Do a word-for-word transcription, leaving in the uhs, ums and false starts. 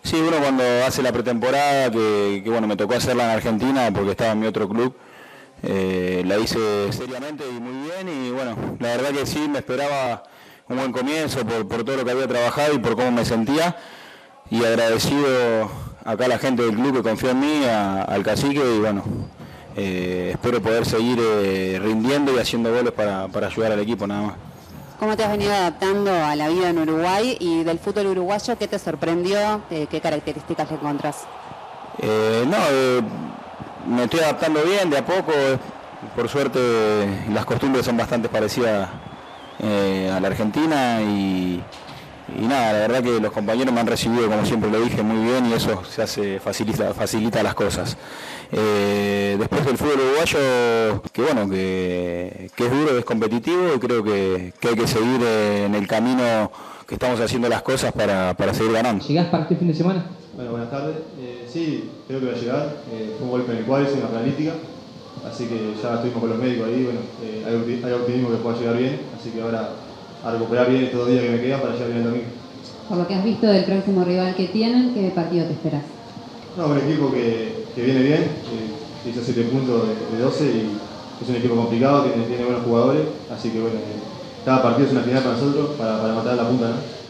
Sí, uno cuando hace la pretemporada, que, que bueno, me tocó hacerla en Argentina porque estaba en mi otro club, eh, la hice seriamente y muy bien y bueno, la verdad que sí, me esperaba un buen comienzo por, por todo lo que había trabajado y por cómo me sentía y agradecido acá a la gente del club que confió en mí, a- al cacique y bueno, eh, espero poder seguir eh, rindiendo y haciendo goles para, para ayudar al equipo nada más. ¿Cómo te has venido adaptando a la vida en Uruguay y del fútbol uruguayo? ¿Qué te sorprendió? Eh, ¿Qué características le encontrás? Eh, no, eh, me estoy adaptando bien, de a poco. Por suerte las costumbres son bastante parecidas eh, a la Argentina y, y nada, la verdad que los compañeros me han recibido, como siempre lo dije, muy bien y eso se hace facilita, facilita las cosas. Eh, después del fútbol uruguayo, que bueno, que, que es duro, es competitivo y creo que, que hay que seguir en el camino que estamos haciendo las cosas para, para seguir ganando. ¿Llegás para este fin de semana? Bueno, buenas tardes. Eh, sí, creo que voy a llegar. Eh, fue un golpe en el cual hice una analítica, así que ya estuvimos con los médicos ahí. Bueno, eh, hay, opti- hay optimismo que pueda llegar bien, así que ahora a recuperar bien estos dos días que me quedan para llegar bien el domingo. Por lo que has visto del próximo rival que tienen, ¿qué partido te esperas? No, un equipo que, que viene bien, eh, hizo siete puntos de, de doce y es un equipo complicado, tiene, tiene buenos jugadores, así que bueno, eh, cada partido es una final para nosotros, para, para matar la punta, ¿no?